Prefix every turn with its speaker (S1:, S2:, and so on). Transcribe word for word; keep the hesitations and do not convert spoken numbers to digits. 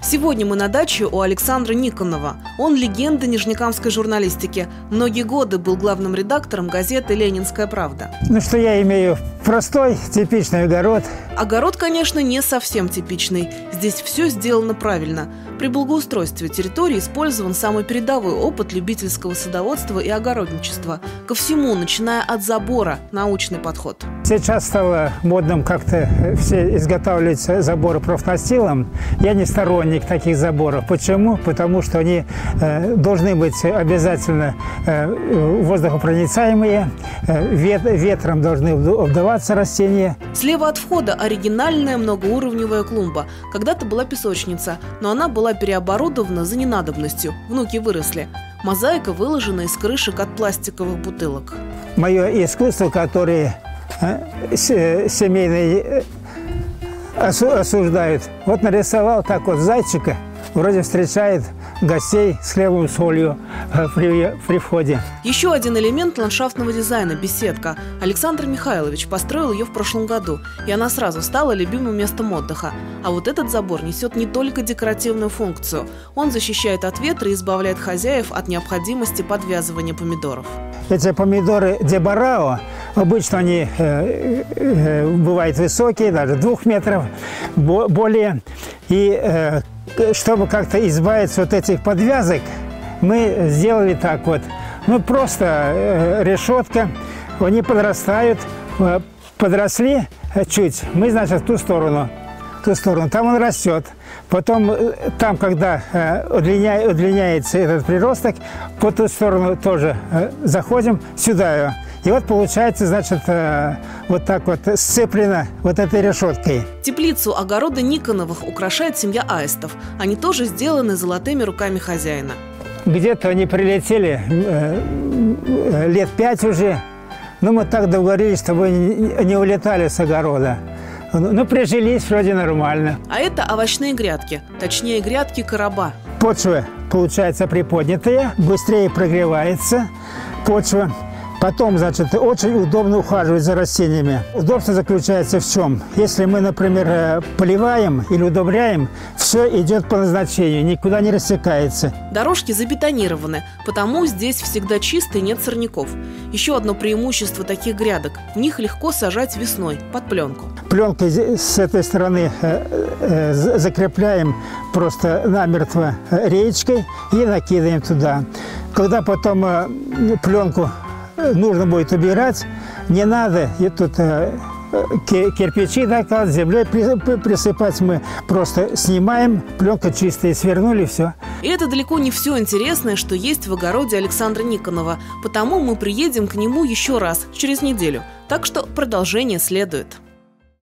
S1: Сегодня мы на даче у Александра Никонова. Он легенда нижнекамской журналистики. Многие годы был главным редактором газеты «Ленинская правда».
S2: Ну что я имею? Простой, типичный огород.
S1: Огород, конечно, не совсем типичный. Здесь все сделано правильно. При благоустройстве территории использован самый передовой опыт любительского садоводства и огородничества. Ко всему, начиная от забора, научный подход.
S2: Сейчас стало модным как-то все изготавливать заборы профнастилом. Я не сторонник таких заборов. Почему? Потому что они э, должны быть обязательно э, воздухопроницаемые, э, вет, ветром должны обдуваться растения.
S1: Слева от входа оригинальная многоуровневая клумба. Когда-то была песочница, но она была переоборудована за ненадобностью. Внуки выросли. Мозаика выложена из крышек от пластиковых бутылок.
S2: Мое искусство, которое семейные осуждают. Вот нарисовал так вот зайчика, вроде встречает гостей с хлебом, солью при, при входе.
S1: Еще один элемент ландшафтного дизайна – беседка. Александр Михайлович построил ее в прошлом году, и она сразу стала любимым местом отдыха. А вот этот забор несет не только декоративную функцию. Он защищает от ветра и избавляет хозяев от необходимости подвязывания помидоров.
S2: Эти помидоры Дебарао, обычно они э, э, бывают высокие, даже двух метров, более. И э, чтобы как-то избавиться от этих подвязок, мы сделали так вот. Ну, просто э, решетка, они подрастают, э, подросли чуть, мы, значит, в ту сторону. ту сторону, там он растет. Потом, там, когда э, удлиня, удлиняется этот приросток, по ту сторону тоже э, заходим, сюда. И вот получается, значит, э, вот так вот сцеплено вот этой решеткой.
S1: Теплицу огорода Никоновых украшает семья аистов. Они тоже сделаны золотыми руками хозяина.
S2: Где-то они прилетели э, э, лет пять уже. Но мы так договорились, чтобы не, не улетали с огорода. Ну, прижились вроде нормально.
S1: А это овощные грядки, точнее грядки короба.
S2: Почва получается приподнятая, быстрее прогревается почва. Потом, значит, очень удобно ухаживать за растениями. Удобство заключается в чем? Если мы, например, поливаем или удобряем, все идет по назначению, никуда не рассекается.
S1: Дорожки забетонированы, потому здесь всегда чисто и нет сорняков. Еще одно преимущество таких грядок – в них легко сажать весной, под пленку.
S2: Пленкой с этой стороны закрепляем просто намертво реечкой и накидываем туда. Когда потом пленку нужно будет убирать, не надо и тут э, кирпичи накладывать, землей присыпать, мы просто снимаем, пленка чистая, свернули, все.
S1: И это далеко не все интересное, что есть в огороде Александра Никонова, потому мы приедем к нему еще раз, через неделю. Так что продолжение следует.